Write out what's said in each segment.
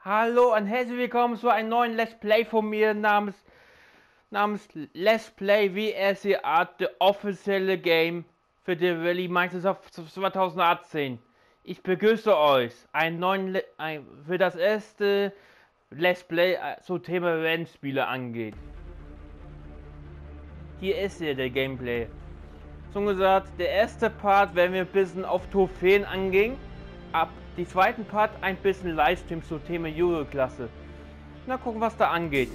Hallo und herzlich willkommen zu einem neuen Let's Play von mir namens Let's Play WRC Art, der offizielle Game für die Rallye Microsoft 2018. Ich begrüße euch für das erste Let's Play zum Thema Rennspiele angeht. Hier ist hier der Gameplay. So gesagt, der erste Part werden wir ein bisschen auf Trophäen angehen. Ab die zweiten Part ein bisschen Livestream zum Thema Euro-Klasse. Na gucken, was da angeht.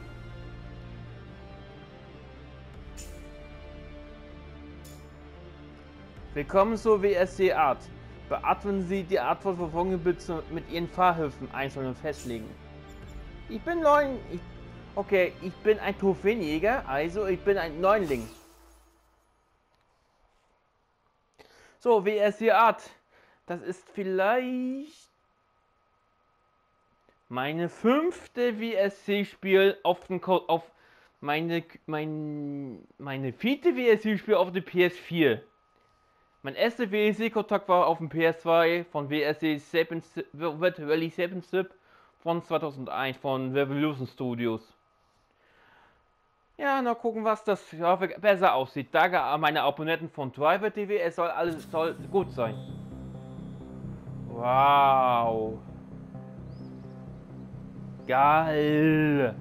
Willkommen zur WRC Art. Beachten Sie die Art von Verfolgung bitte mit Ihren Fahrhilfen einzeln und festlegen. Ich bin ich bin ein Trophäenjäger, also ich bin ein Neuling. So, WRC Art. Das ist vielleicht meine fünfte WRC-Spiel meine vierte WRC-Spiel auf der PS4. Mein erster WRC-Kontakt war auf dem PS2 von WRC 7 Rally 7 Zip von 2001 von Revolution Studios. Ja, mal gucken, was das besser aussieht. Danke an meine Abonnenten von Driver TV, es soll gut sein. Wow. Geil.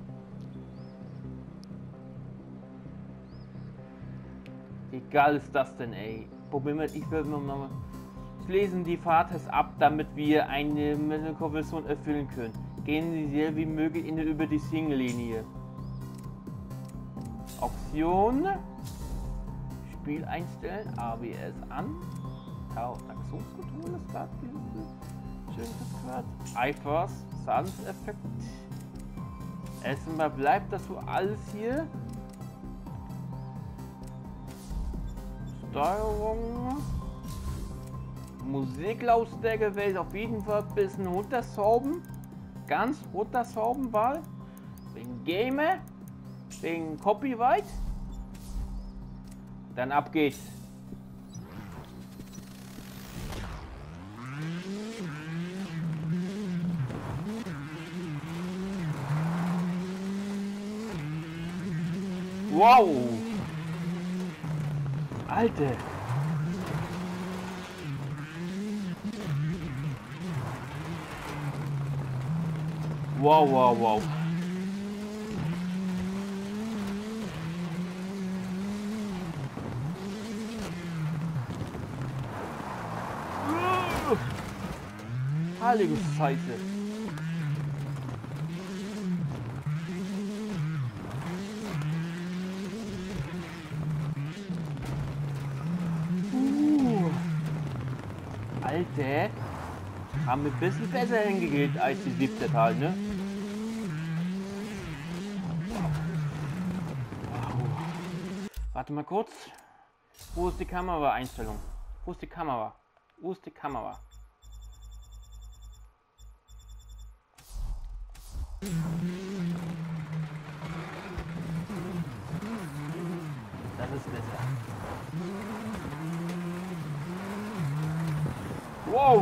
Wie geil ist das denn, ey? Ich will mal lesen die Fahrtests ab, damit wir eine Konversion erfüllen können. Gehen Sie sehr wie möglich über die Single-Linie. Option. Spiel einstellen. ABS an. Aktionskontrolle. iForce. Sound-Effekt. Erstmal bleibt das so alles hier. Steuerung. Musiklautstärke werde ich auf jeden Fall ein bisschen runterschrauben. Ganz runterschrauben, weil wegen Gamer, wegen Copyright. Dann ab geht's. Wow! Alter! Wow, wow, wow! Heilige Scheiße! Alter, haben wir ein bisschen besser hingekriegt als die 7. Teil, ne? Wow. Warte mal kurz. Wo ist die Kamera-Einstellung? Wo ist die Kamera? Wo ist die Kamera? Das ist besser. Wow!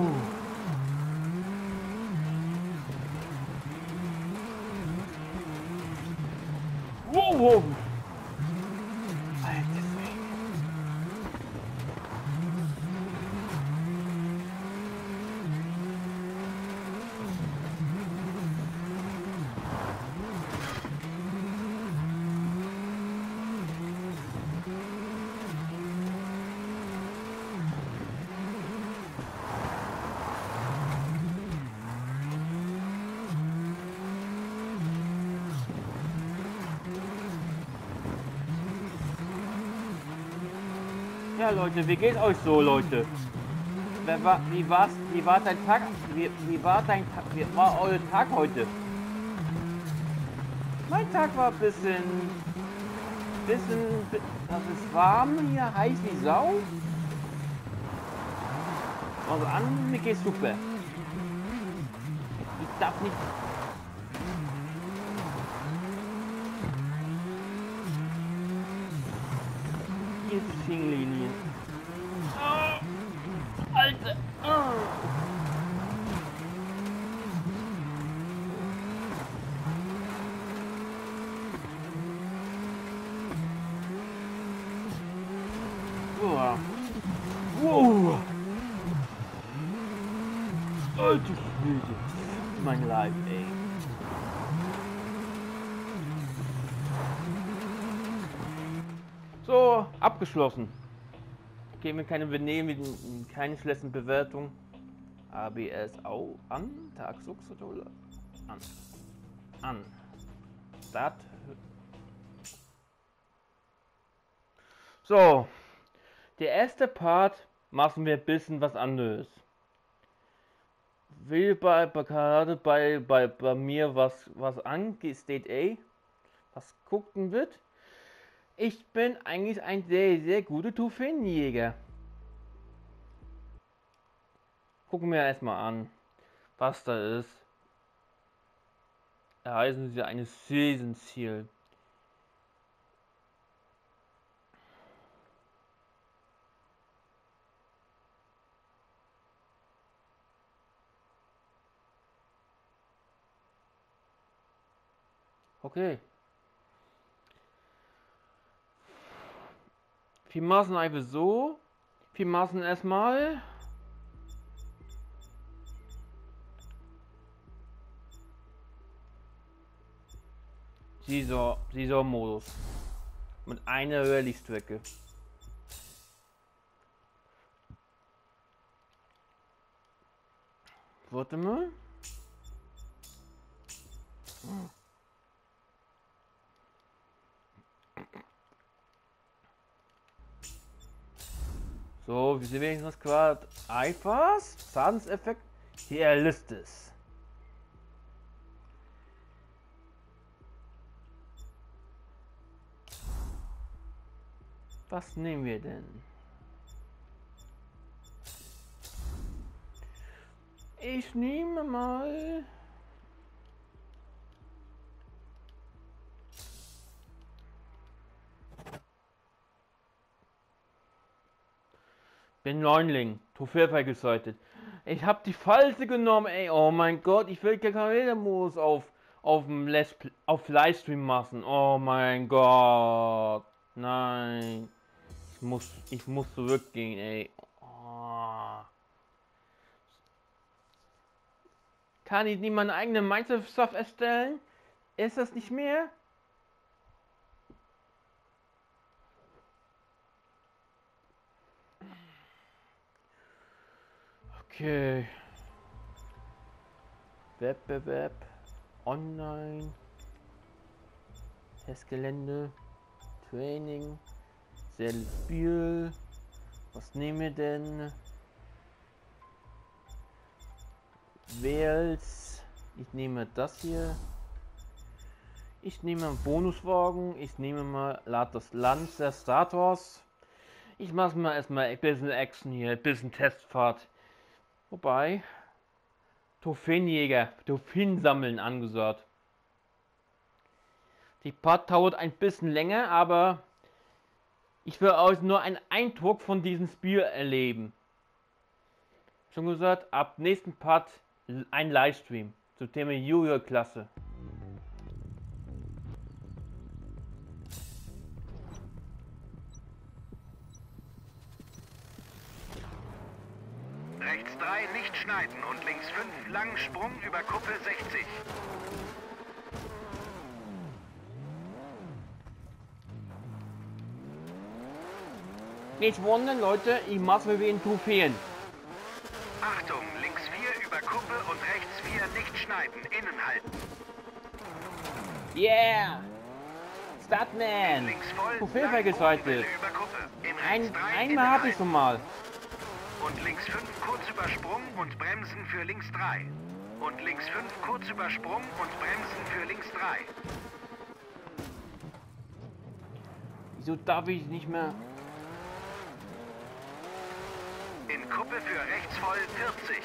Wow! Wow. Alter Ja Leute, wie geht's euch so, Leute? Wie war dein Tag? Wie war euer Tag heute? Mein Tag war ein bisschen, das ist warm hier, heiß wie Sau. Also an, mir geht's super. Ich darf nicht. Hier ist die Single-Linie. Oh, Alter. Oh. Uah. Wow. Alter Schwede. Mein Leib, ey. So, abgeschlossen. Geben wir keine Benehmen, keine schlechten Bewertung. ABS auch an. Tagsux-Controller an. An. Start. So. Der erste Part machen wir ein bisschen was anderes. Will gerade bei mir was ansteht, was gucken wird. Ich bin eigentlich ein sehr guter Trophäenjäger. Gucken wir erstmal an, was da ist. Erreichen Sie ein Season-Ziel. Okay. Wir machen einfach so. Wir machen erstmal Saison-Modus mit einer Rallye-Strecke. Warte mal. So, wir sehen wenigstens gerade Eifers, Schadenseffekt, hier List ist. Was nehmen wir denn? Ich nehme mal bin Neunling, Trophäe freigeschaltet. Ich habe die falsche genommen, ey. Oh mein Gott, ich will Karrieremodus auf dem auf Livestream machen. Oh mein Gott. Nein. Ich muss zurückgehen, ey. Oh. Kann ich nicht meine eigene Minecraft erstellen? Ist das nicht mehr? Okay. Wettbewerb. Online. Testgelände. Training. Selbes Spiel. Was nehmen wir denn? Wales. Ich nehme das hier. Ich nehme einen Bonuswagen. Ich nehme mal das Land der Stators. Ich mache mal erstmal ein bisschen Action hier, ein bisschen Testfahrt. Wobei, Trophäenjäger, Trophäen sammeln angesagt. Die Part dauert ein bisschen länger, aber ich will euch nur einen Eindruck von diesem Spiel erleben. Schon gesagt, ab nächsten Part ein Livestream zum Thema Junior-Klasse. Rechts 3 nicht schneiden und links 5 langen Sprung über Kuppe 60. Nicht wundern, Leute, ich mache wie in Trophäen. Achtung, links 4 über Kuppe und rechts 4 nicht schneiden, innen halten. Yeah! Startman! Links voll, Trophäe freigeschaltet. über Kuppe. Einmal habe ich schon mal. Und links 5 kurz über Sprung und bremsen für links 3. Und links 5 kurz über Sprung und bremsen für links 3. Wieso darf ich nicht mehr? In Kuppe für rechts voll 40.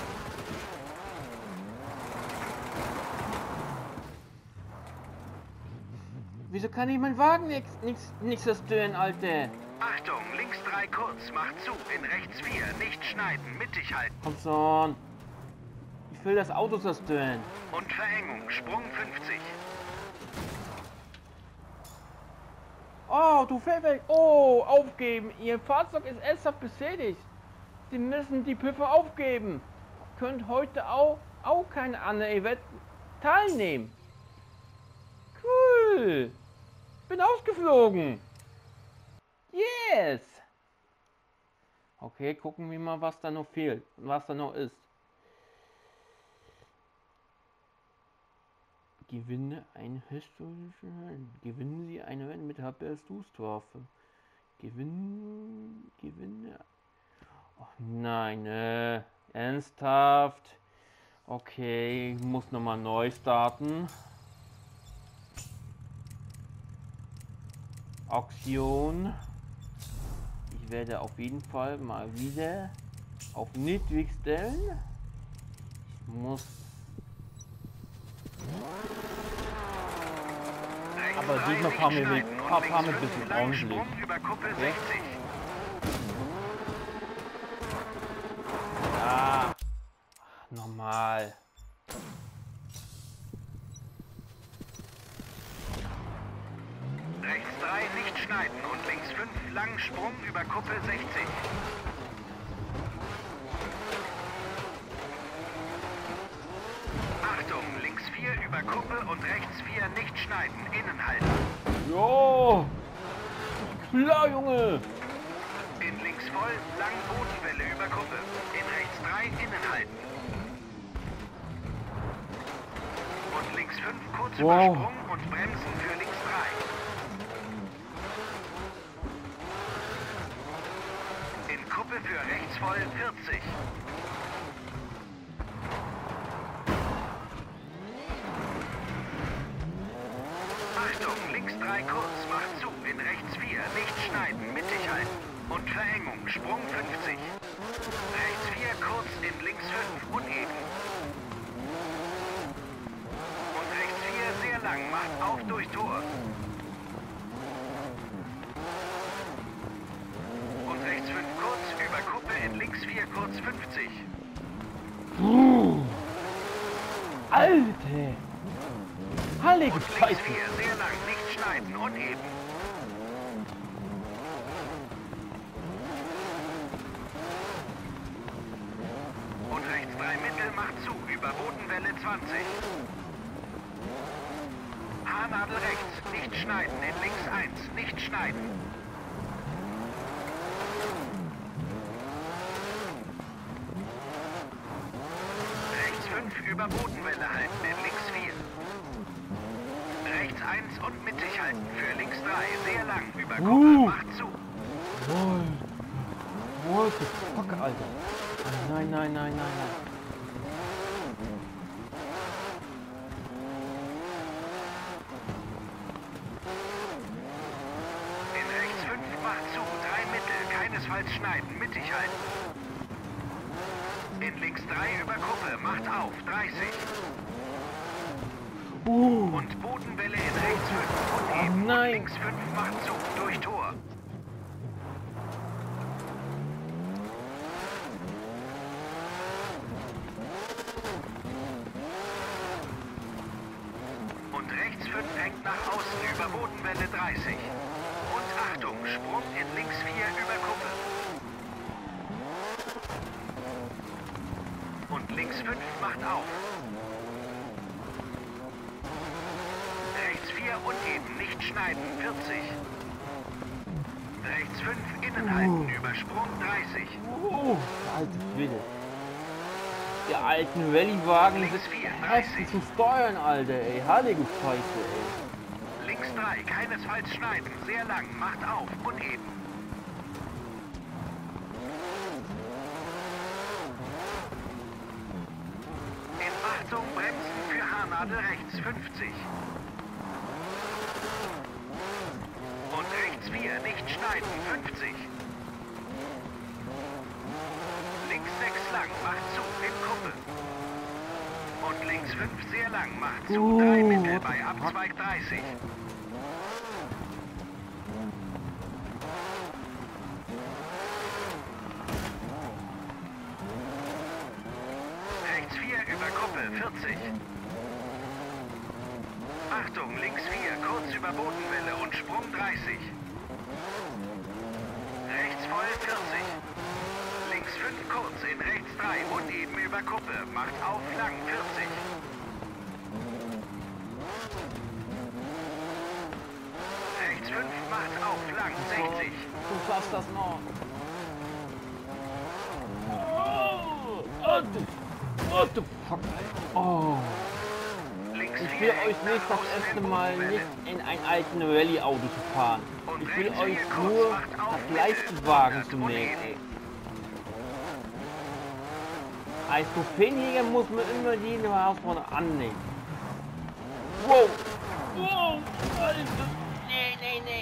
Wieso kann ich meinen Wagen nichts zerstören, Alter? Achtung, links 3 kurz, macht zu, in rechts 4, nicht schneiden, mittig halten. Komm schon. Ich will das Auto zerstören. Und Verengung, Sprung 50. Oh, du Fahrwerk. Oh, aufgeben. Ihr Fahrzeug ist ernsthaft beschädigt. Sie müssen die Prüfung aufgeben. Könnt heute auch kein anderes Event teilnehmen. Cool. Bin ausgeflogen. Yes. Okay, gucken wir mal, was da noch fehlt und was da noch ist. Gewinne ein historisches Rennen. Gewinnen Sie ein Rennen mit Habersdusstrafe. Gewinne. Oh nein, ernsthaft. Okay, ich muss nochmal neu starten. Auktion. Ich werde auf jeden Fall mal wieder auf niedrig stellen. Ich muss. Aber diesmal fahren wir ein bisschen ordentlich. Okay? Ja. Normal. Rechts 3 nicht schneiden und links 5 langen Sprung über Kuppe 60. Achtung, links 4 über Kuppe und rechts 4 nicht schneiden, innen halten. Jo! Klar, Junge! In links voll, lang Bodenwelle über Kuppe. In rechts 3 innen halten. Und links 5 kurz Übersprung und bremsen für links 3. In Kuppe für rechts voll 40. Achtung, links 3 kurz, macht zu, in rechts 4, nicht schneiden, mittig halten. Und Verengung, Sprung 50. Rechts 4 kurz, in links 5, uneben. Und rechts 4 sehr lang, macht auf durch Tor. Und rechts 5 kurz, über Kuppe, in links 4 kurz 50. Alter! Heilige Und links Scheiße! 4 sehr lang, nicht schneiden, uneben. Und rechts 3 Mittel, macht zu, über Bodenwelle 20. Haarnadel rechts, nicht schneiden, in links 1, nicht schneiden. Rechts 5 über Bodenwelle halten, in links 4. Rechts 1 und mittig halten, für links 3, sehr lang, über Kuppe, macht zu. What the fuck, Alter? Nein, nein, nein, nein, nein. In rechts 5 macht zu, 3 Mittel, keinesfalls schneiden, mittig halten. In links 3 über Kuppe, macht auf, 30. Und Bodenwelle in rechts 5 und eben. nein. Und links 5 macht zu, durch Tor. Und rechts 5 hängt nach außen über Bodenwelle 30. Und Achtung, Sprung in links 4 über Kuppe. Und links 5 macht auf. Rechts 4 uneben, nicht schneiden, 40. Rechts 5 innen halten, Übersprung 30. Alter Schwede. Die alten Rallye-Wagen Links sind 4, heftig 30. zu steuern, Alter, ey. Heilige Scheiße, ey. Links 3, keinesfalls schneiden, sehr lang, macht auf, uneben. In Achtung, bremsen für Haarnadel rechts 50. Und rechts 4, nicht schneiden, 50. Links 6 lang, macht zu, in Kuppe. Und links 5 sehr lang, macht zu, 3 Mittel bei Abzweig 30. Rechts 4 über Kuppe, 40. Achtung, links 4, kurz über Bodenwelle und Sprung 30. Rechts voll 40. Links 5 kurz in rechts 3 uneben über Kuppe. Macht auf lang 40. Rechts 5 macht auf lang 60. Du schaffst das noch. Oh, du fuck. Oh. Links Ich 4 will euch hängt nicht nach das außen erste in Mal Bogenwelle. nicht in ein alten Rallye-Auto zu fahren. Und Ich will rechts euch 4 kurz nur macht auf das Mitte. Leistungswagen zu 100 nehmen. uneben. Als Trophäenjäger muss man immer jeden Herausforderung annehmen. Wow! Wow! Alter! Nee.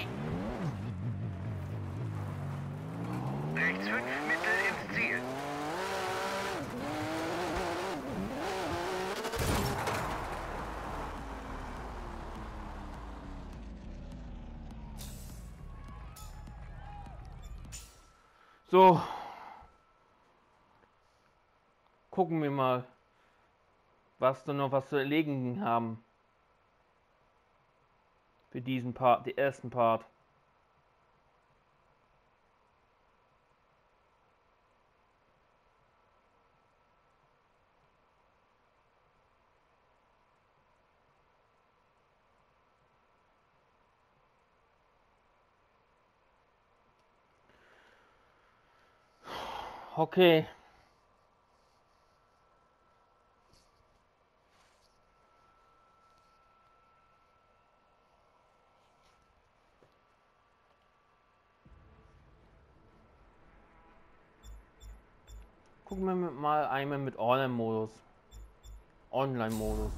Rechts 5 Mittel ins Ziel. So. Gucken wir mal, was zu erledigen haben. Für diesen Part, den ersten Part. Okay. Gucken wir mal einmal mit Online-Modus. Online-Modus.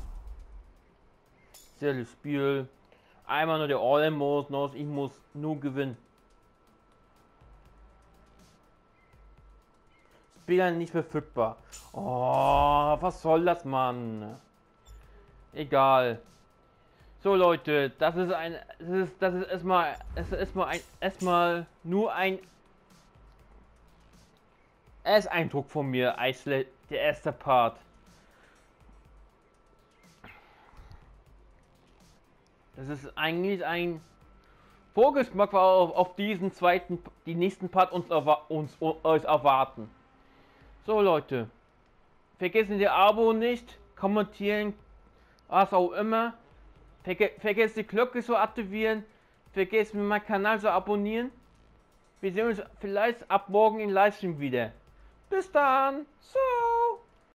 Selbe Spiel. Einmal nur der Online-Modus, ich muss nur gewinnen. Spieler nicht verfügbar. Oh, was soll das, Mann? Egal. So Leute, das ist erstmal nur ein Ersteindruck von mir, der erste Part. Das ist eigentlich ein Vorgeschmack auf diesen die nächsten Part uns erwarten. So Leute, vergessen die Abo nicht, kommentieren, was auch immer. Vergesst die Glocke zu aktivieren, vergesst meinen Kanal zu abonnieren. Wir sehen uns vielleicht ab morgen in Livestream wieder. Bis dann. So.